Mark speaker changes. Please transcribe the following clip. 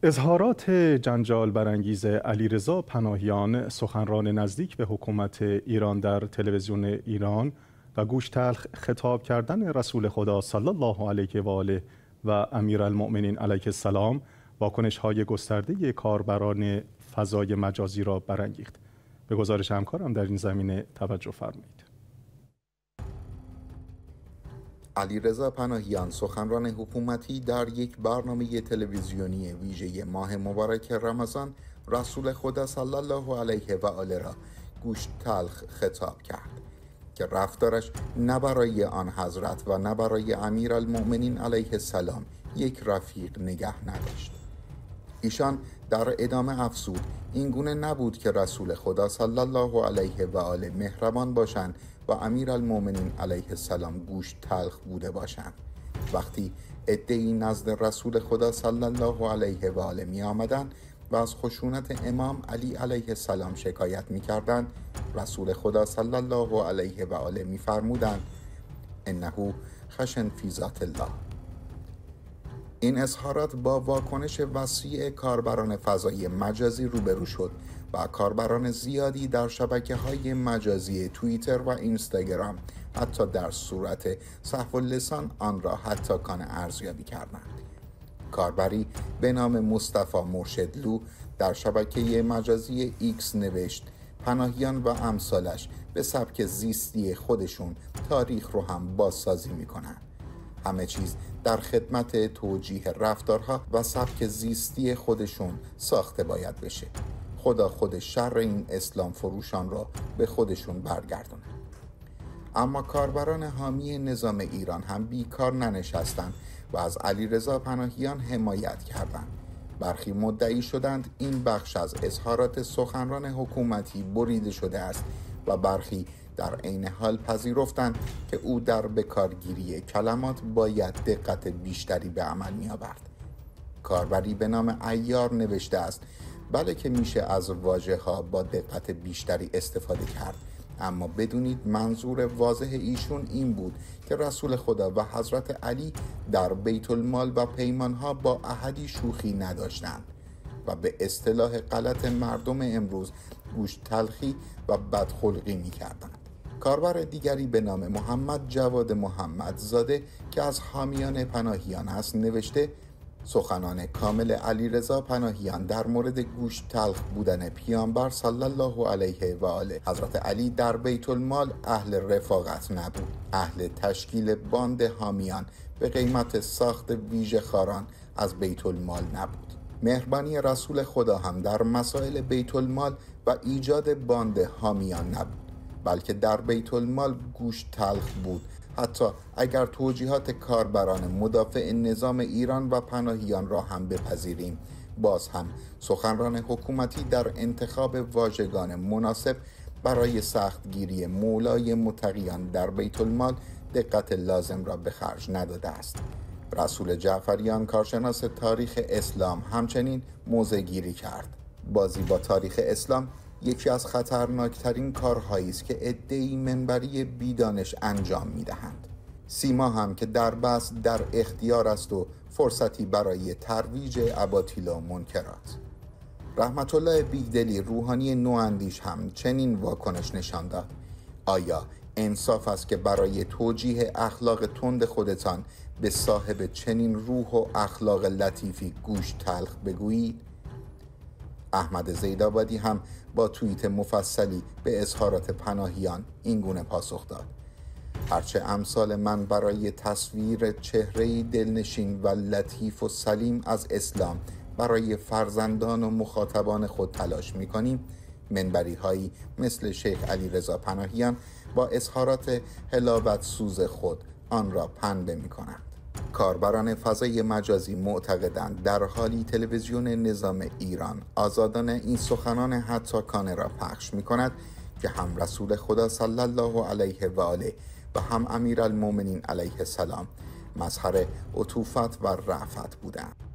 Speaker 1: اظهارات جنجال برانگیز علیرضا پناهیان، سخنران نزدیک به حکومت ایران در تلویزیون ایران و گوش تلخ خطاب کردن رسول خدا صلی الله علیه و آله و امیرالمؤمنین علیه السلام واکنش‌های گسترده کاربران فضای مجازی را برانگیخت. به گزارش همکارم در این زمینه توجه فرمایید.
Speaker 2: علیرضا پناهیان، سخنران حکومتی، در یک برنامه تلویزیونی ویژه ماه مبارک رمضان رسول خدا صلی الله علیه و آله را گوش تلخ خطاب کرد که رفتارش نه برای آن حضرت و نه برای امیرالمؤمنین علیه السلام یک رفیق نگه نداشت. ایشان در ادامه افزود این گونه نبود که رسول خدا صلی الله علیه و آله مهربان باشند و امیرالمؤمنین علیه السلام گوش تلخ بوده باشند. وقتی عده‌ای نزد رسول خدا صلی الله علیه و آله می آمدند و از خشونت امام علی علیه السلام شکایت می کردند، رسول خدا صلی الله علیه و آله می فرمودند انه خشن فی ذات الله. این اظهارات با واکنش وسیع کاربران فضای مجازی روبرو شد و کاربران زیادی در شبکه‌های مجازی توییتر و اینستاگرام حتی در صورت سهو اللسان آن را حتاکانه ارزیابی کردند. کاربری به نام مصطفی مرشدلو در شبکه مجازی ایکس نوشت پناهیان و امثالش به سبک زیستی خودشون تاریخ رو هم بازسازی میکنن. همه چیز در خدمت توجیه رفتارها و سبک زیستی خودشون ساخته باید بشه. خدا خود شر این اسلام فروشان را به خودشون برگردونه. اما کاربران حامی نظام ایران هم بیکار ننشستند و از علیرضا پناهیان حمایت کردند. برخی مدعی شدند این بخش از اظهارات سخنران حکومتی بریده شده است و برخی در عین حال پذیرفتند که او در بکارگیری کلمات باید دقت بیشتری به عمل می‌آورد. کاربری به نام عیار نوشته است بله که میشه از واژه‌ها با دقت بیشتری استفاده کرد، اما بدونید منظور واضح ایشون این بود که رسول خدا و حضرت علی در بیت المال و پیمانها با احدی شوخی نداشتند و به اصطلاح غلط مردم امروز گوش تلخی و بدخلقی می‌کردند. کاربر دیگری به نام محمد جواد محمدزاده که از حامیان پناهیان است نوشته سخنان کامل علیرضا پناهیان در مورد گوش تلخ بودن پیامبر صلی الله علیه و آله حضرت علی در بیت المال اهل رفاقت نبود، اهل تشکیل باند حامیان به قیمت ساخت ویژه خاران از بیت المال نبود. مهربانی رسول خدا هم در مسائل بیت المال و ایجاد باند حامیان نبود، بلکه در بیت المال گوش تلخ بود. حتی اگر توجیهات کاربران مدافع نظام ایران و پناهیان را هم بپذیریم، باز هم سخنران حکومتی در انتخاب واژگان مناسب برای سختگیری مولای متقیان در بیت المال دقت لازم را به خرج نداده است. رسول جعفریان، کارشناس تاریخ اسلام، همچنین موضع گیری کرد. بازی با تاریخ اسلام یکی از خطرناکترین کارهایی است که عده‌ای منبری بیدانش انجام می‌دهند. سیما هم که در بس در اختیار است و فرصتی برای ترویج اباطیل و منکرات. رحمت الله بیگدلی، روحانی نواندیش، هم چنین واکنش نشان داد. آیا انصاف است که برای توجیه اخلاق تند خودتان به صاحب چنین روح و اخلاق لطیفی گوش تلخ بگویید؟ احمد زیدآبادی هم با توییت مفصلی به اظهارات پناهیان این گونه پاسخ داد: هرچه امثال من برای تصویر چهره‌ای دلنشین و لطیف و سلیم از اسلام برای فرزندان و مخاطبان خود تلاش می‌کنیم، منبری هایی مثل شیخ علیرضا پناهیان با اظهارات حلاوت سوز خود آن را پنبه می‌کنند. کاربران فضای مجازی معتقدند در حالی تلویزیون نظام ایران آزادانه این سخنان حتاکانه را پخش می‌کند که هم رسول خدا صلی الله علیه و آله و هم امیرالمؤمنین علیه السلام مظهر عطوفت و رأفت بودند.